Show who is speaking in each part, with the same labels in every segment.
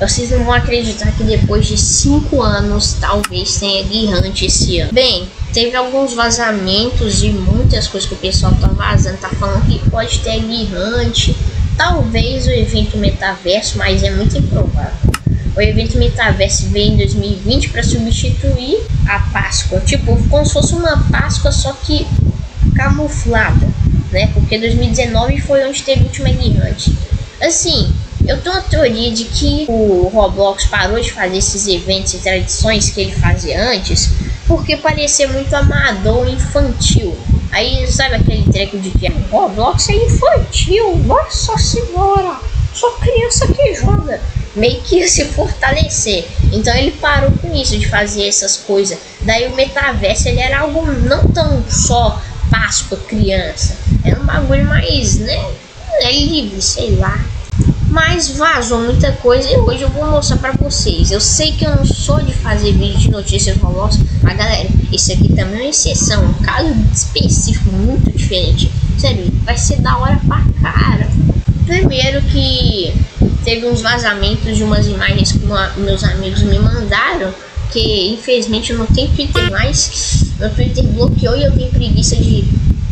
Speaker 1: Vocês não vão acreditar que depois de 5 anos talvez tenha Gear esse ano. Bem, teve alguns vazamentos e muitas coisas que o pessoal tá vazando, tá falando que pode ter Gear, talvez o evento metaverso, mas é muito improvável. O evento metaverso veio em 2020 para substituir a Páscoa, tipo como se fosse uma Páscoa só que camuflada, né? Porque 2019 foi onde teve o último Gear. Assim, eu tenho uma teoria de que o Roblox parou de fazer esses eventos e tradições que ele fazia antes porque parecia muito amador e infantil. Aí sabe aquele treco de que o Roblox é infantil, nossa senhora, só criança que joga. Meio que ia se fortalecer. Então ele parou com isso de fazer essas coisas. Daí o metaverso ele era algo não tão só Páscoa criança, era um bagulho mais, né, livre, sei lá. Mas vazou muita coisa e hoje eu vou mostrar pra vocês. Eu sei que eu não sou de fazer vídeo de notícias Roblox, mas galera, isso aqui também é uma exceção, um caso específico muito diferente. Sério, vai ser da hora pra cara. Primeiro que teve uns vazamentos de umas imagens que meus amigos me mandaram, que infelizmente eu não tenho Twitter mais. Meu Twitter bloqueou e eu tenho preguiça de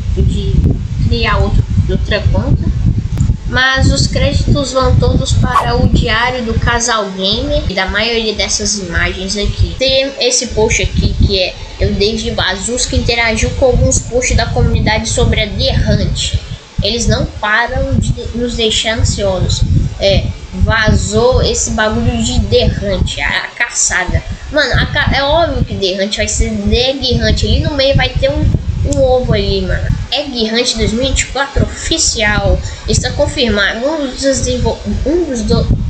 Speaker 1: criar outra conta. Mas os créditos vão todos para o Diário do Casal Gamer e da maioria dessas imagens aqui. Tem esse post aqui que é eu desde Bazus, que interagiu com alguns posts da comunidade sobre a The Hunt. Eles não param de nos deixar ansiosos. Vazou esse bagulho de The Hunt, a caçada. Mano, é óbvio que The Hunt vai ser The Gear Hunt. Ali no meio vai ter um ovo ali, mano. É Gear Hunt 2024 oficial. Está confirmado. Um dos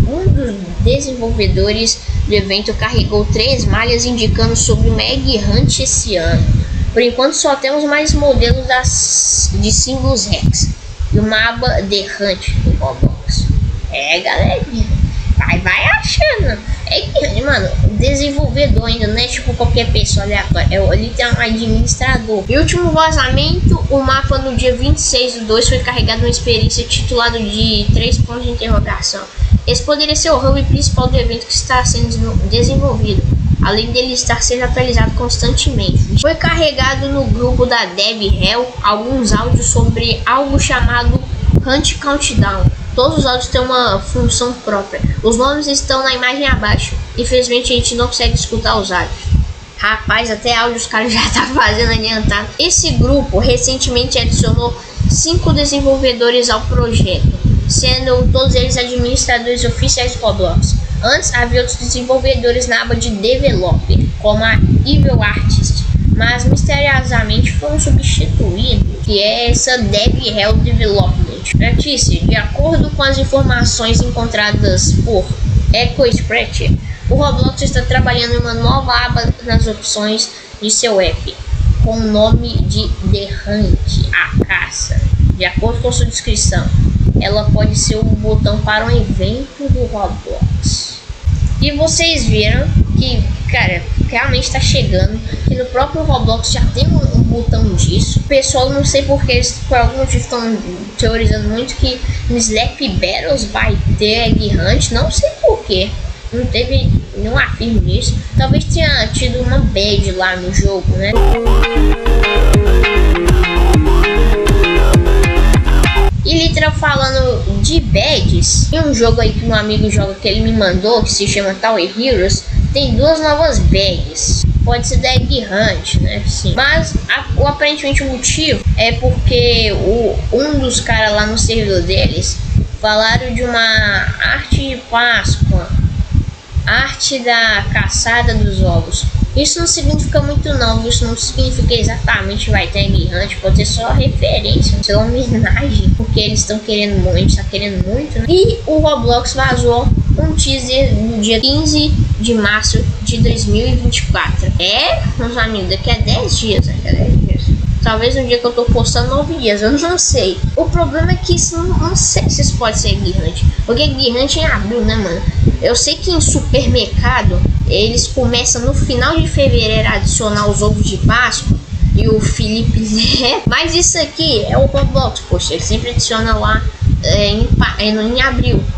Speaker 1: desenvolvedores do evento carregou 3 malhas indicando sobre o Gear Hunt esse ano. Por enquanto só temos mais modelos de símbolos Rex e uma aba The Hunt do Roblox. Galerinha, vai achando. Mano, desenvolvedor ainda, não é tipo qualquer pessoa aleatória, ele tem um administrador. E último vazamento, o mapa no dia 26/2 foi carregado uma experiência titulada de 3 pontos de interrogação. Esse poderia ser o hub principal do evento que está sendo desenvolvido, além dele estar sendo atualizado constantemente. Foi carregado no grupo da Dev Hell alguns áudios sobre algo chamado Hunt Countdown. Todos os áudios têm uma função própria. Os nomes estão na imagem abaixo. Infelizmente a gente não consegue escutar os áudios. Rapaz, até áudio os caras já tá fazendo adiantado. Esse grupo recentemente adicionou 5 desenvolvedores ao projeto, sendo todos eles administradores oficiais do Roblox. Antes havia outros desenvolvedores na aba de Developer, como a Evil Artist, mas misteriosamente foram substituídos, que é essa Dev Hell Development. Notícia: de acordo com as informações encontradas por EcoSpreader, o Roblox está trabalhando em uma nova aba nas opções de seu app, com o nome de The Hunt, a caça. De acordo com sua descrição, ela pode ser um botão para um evento do Roblox. E vocês viram que, cara, realmente está chegando, que no próprio Roblox já tem um botão disso. O pessoal, não sei porque eles por algum motivo estão teorizando muito que no Slap Battles vai ter Gear Hunt, não sei porquê. Não teve nenhum afirmo disso. Talvez tenha tido uma badge lá no jogo, né? E literal, falando de badges, tem um jogo aí que meu amigo joga, que ele me mandou, que se chama Tower Heroes. Tem 2 novas badges. Pode ser da Gear Hunt, né? Sim. Mas aparentemente o motivo é porque um dos caras lá no servidor deles falaram de uma arte de Páscoa, arte da caçada dos ovos. Isso não significa muito não, isso não significa exatamente que vai ter Gear Hunt, pode ser só referência, sei lá, homenagem, porque eles estão querendo muito, a gente tá querendo muito, né? E o Roblox vazou um teaser no dia 15 de março de 2024. Meus amigos, daqui a 10 dias, né? 10 dias. Talvez no dia que eu tô postando 9 dias, eu não sei. O problema é que isso não sei se isso pode ser Gear Hunt, porque Gear Hunt é em abril, né, mano? Eu sei que em supermercado eles começam no final de fevereiro a adicionar os ovos de Páscoa e o Felipe mas isso aqui é o Roblox, poxa, ele sempre adiciona lá em abril.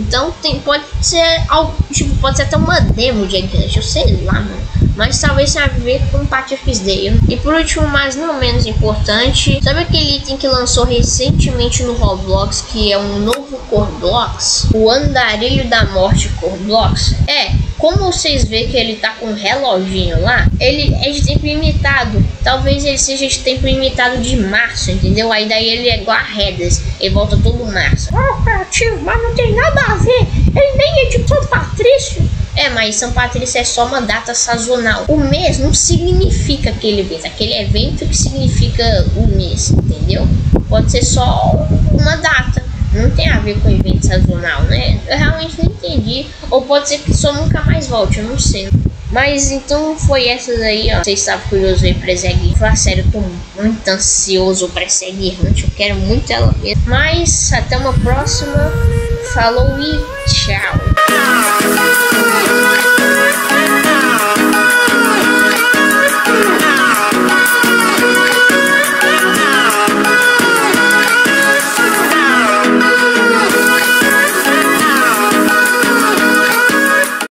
Speaker 1: Então pode ser algo, tipo, pode ser até uma demo de Egg Hunt, eu sei lá, mano. Mas talvez tenha a ver com Patrick's Day. E por último, mas não menos importante, sabe aquele item que lançou recentemente no Roblox, que é um novo Corblox? O Andarilho da Morte Corblox? Como vocês veem que ele tá com um reloginho lá, ele é de tempo limitado. Talvez ele seja de tempo limitado de março, entendeu? Aí daí ele é igual a Redas, ele volta todo março. Mas não tem nada a ver, ele nem é de São Patrício. Mas São Patrício é só uma data sazonal. O mês não significa aquele mês, aquele evento que significa o mês, entendeu? Pode ser só uma data, não tem a ver com evento sazonal, né? Eu realmente não entendi. Ou pode ser que só nunca mais volte, eu não sei. Mas então foi essas aí, ó. Vocês estavam curiosos aí pra Egg? Fala sério, eu tô muito ansioso pra essa Egg Hunt, eu quero muito ela mesmo. Mas até uma próxima. Falou e tchau.